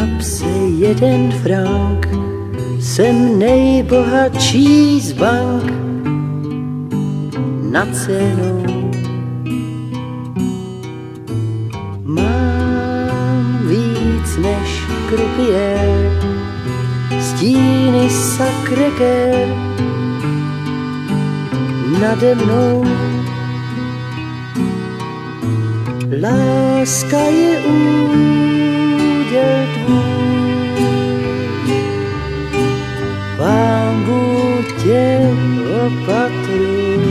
kapse 1 frank, jsem nejbohatší z bank nad cenou. Mám víc než krupiér, stíny Sacré-Cœur nade mnou. Láska je úděl tvůj, Pán Bůh tě opatruj.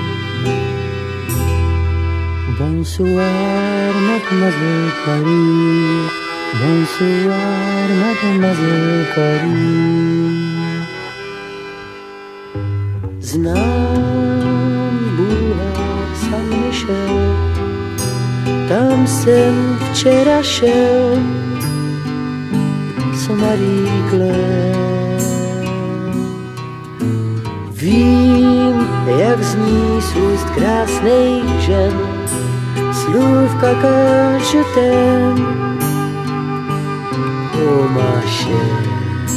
Bonsoir, mademoiselle Paris. Bonsoir, mademoiselle Paris. Znám boulevard Saint-Michel, tam jsem včera šel, co Marie Claire. Vím, jak zní z úst krásných žen slůvka je t'aime, oh ma chère.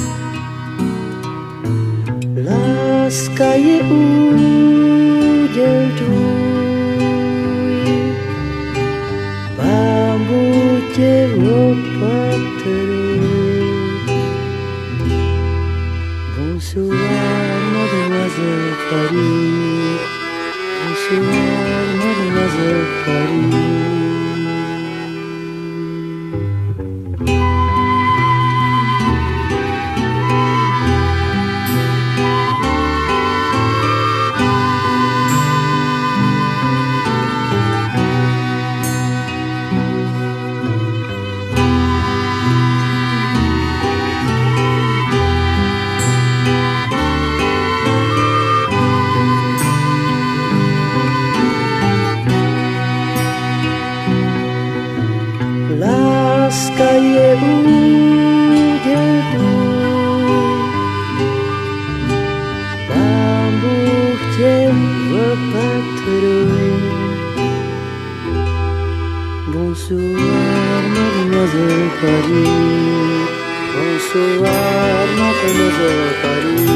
Láska je úděl tvůj, Pán Bůh tě opatruj. Bonsoir, mademoiselle Paris. Bonsoir, mademoiselle Paris. Láska je úděl tvůj, Pán Bůh tě opatruj. Bonsoir, mademoiselle Paris. Bonsoir, mademoiselle Paris.